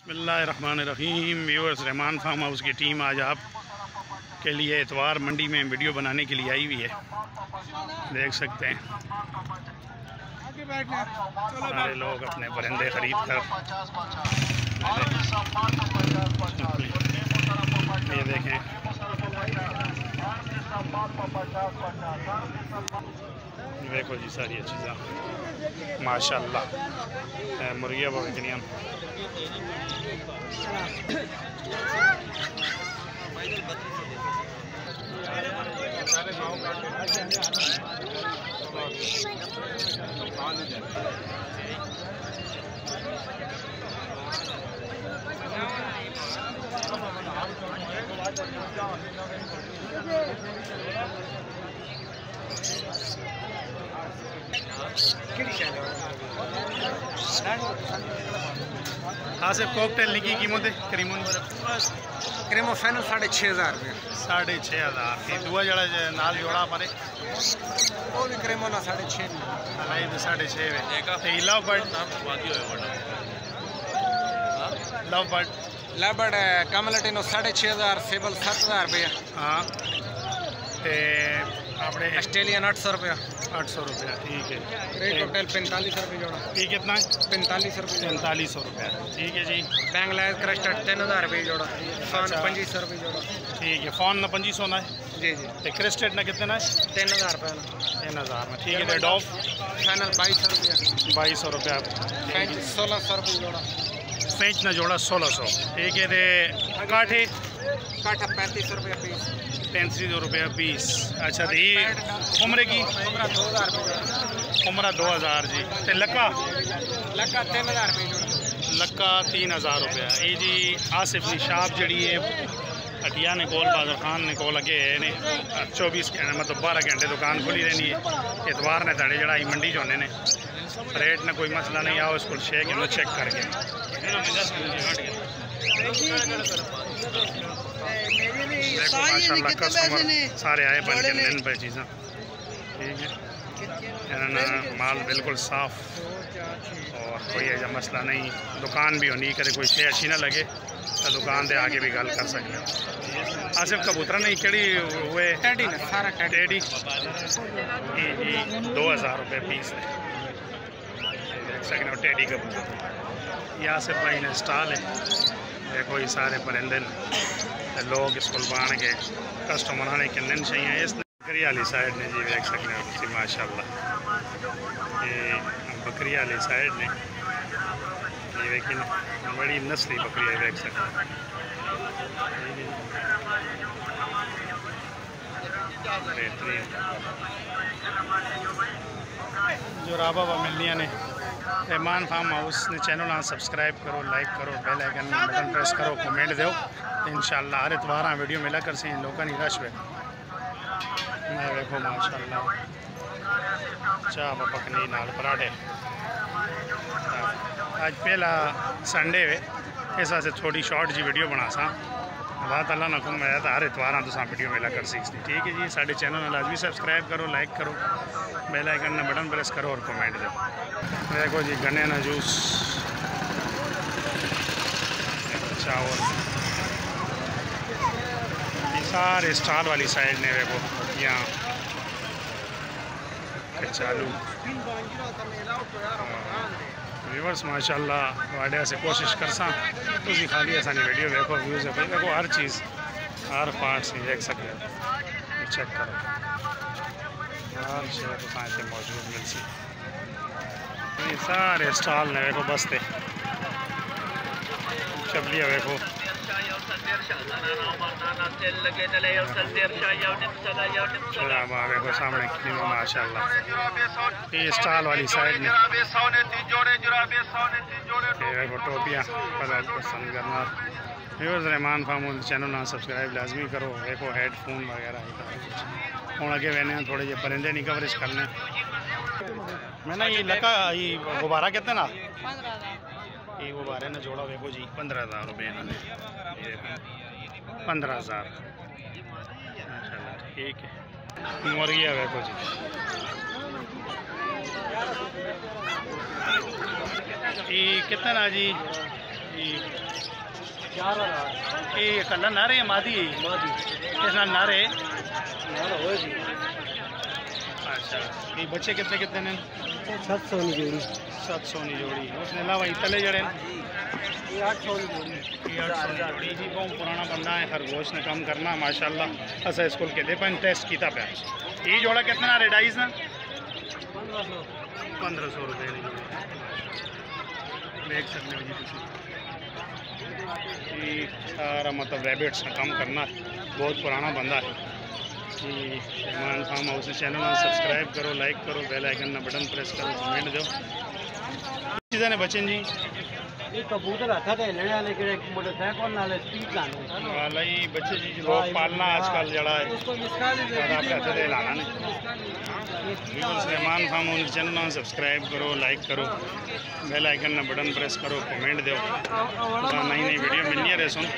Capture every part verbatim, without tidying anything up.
बिस्मिल्लाहिर्रहमानिर्रहीम। Viewers, Rahman farm house की team आज आप के लिए इतवार मंडी में वीडियो बनाने के लिए आई हुई है। देख सकते हैं सारे लोग अपने परिंदे खरीद कर ये देखें। देखो जी सारी चीज़ें माशाल्लाह, मुर्गियाँ बकरियाँ। हाँ सिर्फ कॉकटेल की कीमत है करीमन क्रीमो फैनल साढ़े छः हज़ार रुपये साढ़े छः हज़ार दुआ जड़ा नाल जोड़ा पर वो भी क्रीमो ना साढ़े छः साढ़े छः love bird love bird love bird कमलटिनो साढ़े छः हज़ार फेबल सात हज़ार रुपये। हाँ ते अपने ऑस्ट्रेलियन आठ सौ रुपया आठ सौ रुपया ठीक है। रेट होटल पैंतालीस रुपये जोड़ा। ठीक कितना है? पैंतालीस रुपये पैंतालीस सौ रुपया ठीक है जी। बैंगलाइज क्रस्टड तीन हज़ार रुपये जोड़ा। फोन पंजी सौ रुपये जोड़ा ठीक है। फोन ना पंजी सौ ना है जी जी। तो क्रिस्टेड ना कितने ना है? तीन हज़ार रुपये ना तीन हज़ार में ठीक है। डॉफ फाइनल बाईस सौ रुपया बाईस सौ रुपया सोलह सौ रुपये जोड़ा। पेंच ना जोड़ा सोलह सौ ठीक है। दे काठे काठा पैंतीस सौ रुपया पीस पैंतीस सौ रुपया पीस। अच्छा तो ये उम्र की उम्र दो हज़ार रुपये उम्र दो हज़ार जी। तो लक्का लक्का तीन हज़ार रुपये जोड़ा। लक्का तीन हज़ार रुपया। ये जी आसिफ की शाप जड़ी है हटिया ने कोल बादर खान ने कोल अगे ने चौबीस घंटे मतलब बारह घंटे दुकान खुली रहनी है। इतवार ने तड़े जड़ा मंडी चौने ने रेट ने कोई मसला नहीं आओ इसको शेक चेक करके देखो माशाल्लाह कस्टमर सारे आए बन के लेने पे चीज़ें ठीक है। माल बिल्कुल साफ और कोई ऐसा मसला नहीं। दुकान भी होनी कदे कोई शे अच्छी ना लगे तो दुकान दे आगे भी गल कर सकते हो। आसिफ कबूतर नहीं कड़ी हुए टेडी ना सारा टेडी जी जी दो हज़ार रुपये पीस है। देख सकते हो टेडी कबूतर। ये आसिफ भाई ने स्टॉल है। देखो ये सारे परिंदे लोग स्कूल बाण के कस्टमर ने किन्ने चाहिए इस बकरी वाली साइड ने जी देख सकते हो जी माशाल्लाह। ये बकरी वाली साइड ने ये लेकिन बड़ी नस्ली बकरी है देख सकते हो। बेहतरीन जो राबा व मिलनिया ने रहमान फार्म हाउस ने चैनल ना सब्सक्राइब करो, लाइक करो, बेल आइकन में बटन प्रेस करो, कमेंट दो। इंशाल्लाह हर इतवार वीडियो मिला कर सी लोगों की रश वे मैं देखो माशाल्लाह चाह पकनी नाल पराठे। आज पहला संडे वे इस वास्ते थोड़ी शॉर्ट जी वीडियो बना सा। अल्लाह ताला ने हुक्म है तो हर इतवार तुम वीडियो मिला कर सी ठीक है जी। साढ़े चैनल में लाजमी सब्सक्राइब करो, लाइक करो, बेल आइकन में बटन प्रेस करो और कमेंट दो। देखो जी गन्ने ना जूस चावल सारे स्टॉल वाली साइड ने देखो यहाँ चालू व्यूअर्स माशाल्लाह वाड़े से कोशिश कर सा तुझी खाली असानी वीडियो देखो व्यूज़ है देखो हर चीज़ हर पार्ट से देख सकते हो चेक करो हर शहर तो मौजूद मिल सी। ये सारे स्टॉल ने देखो बसते चपलिया देखो देखो सामने माशाल्लाह ये स्टॉल वाली साइड ने देखो टोपियाँ पसंद करना। Viewers Rahman farm house channel ना सब्सक्राइब लाजमी करो। देखो हेडफोन वगैरह हूँ अगे वेने थोड़े जे परिंदे नहीं कवरेज करने मैं ना ये लका ये गुब्बारा कहते ना ये गुब्बारे ने जोड़ा देखो जी पंद्रह हज़ार रुपये इन्होंने पंद्रह हज़ार माशाल्लाह ठीक है। मुर्गिया देखो जी ये कितना ना जी चार हज़ार ये कलर नारे है मादी मादी इस नाल नारे नारा होए जी अच्छा ये बच्चे कितने कितने ने सात सौ की जोड़ी सात सौ की जोड़ी उसने अलावा इतले जड़े ये आठ सौ की जोड़ी ये आठ सौ की जोड़ी जी बहुत पुराना बंदा है खरगोश ने कम करना माशाल्लाह असा स्कूल के दे पर टेस्ट किया पे ये जोड़ा कितना रेडाइज ना पंद्रह सौ पंद्रह सौ रुपये की जोड़ी देख सकते हो जी तुम ये सारा मतलब रैबिट्स ने कम करना बहुत पुराना बंदा है कि रहमान फार्म हाउस चैनल में सब्सक्राइब करो लाइक करो बेल आइकन ना बटन प्रेस करो कमेंट दो चीज़ें ने बचन जी ये कबूतर आता है लेने वाले के मोटरसाइकिल नाले स्पीड लाने वाला ही बच्चे जी लोग पालना आजकल जड़ा है उसको इसका भी ज़्यादा पैसे दे लाना ने बिल्कुल रहमान फार्म हाउस चैनल में सब्सक्राइब करो लाइक करो बेल आइकन ना बटन प्रेस करो कमेंट दो नई नई वीडियो मिलनी है सुन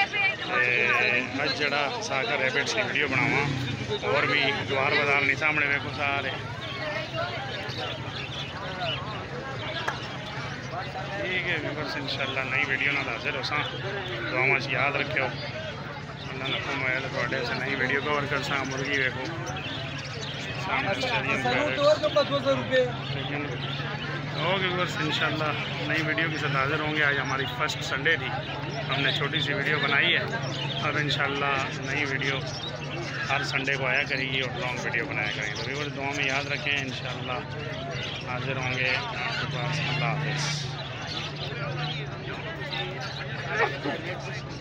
अज जड़ा साकर रैबिट्स की वीडियो बनावा और भी द्वार बाजार नहीं सामने वेखो सारे ठीक है व्यूअर्स इंशाल्लाह नई वीडियो ना हाजिर हो सा दुआवां च याद रखियो अल्लाह ने फरमाया थोड़े से नई वीडियो कवर कर सा मुर्गी वेखो सामने स्टेडियम पे लेकिन ओके व्यूअर्स इंशाल्लाह नई वीडियो के साथ हाजिर होंगे। आज हमारी फर्स्ट संडे थी हमने छोटी सी वीडियो बनाई है अब इंशाल्लाह नई वीडियो हर संडे को आया करेगी और लॉन्ग वीडियो बनाया करेंगे तो व्यूअर्स दुआ में याद रखें इंशाल्लाह हाजिर होंगे आपके पास। अल्लाह हाफिज़।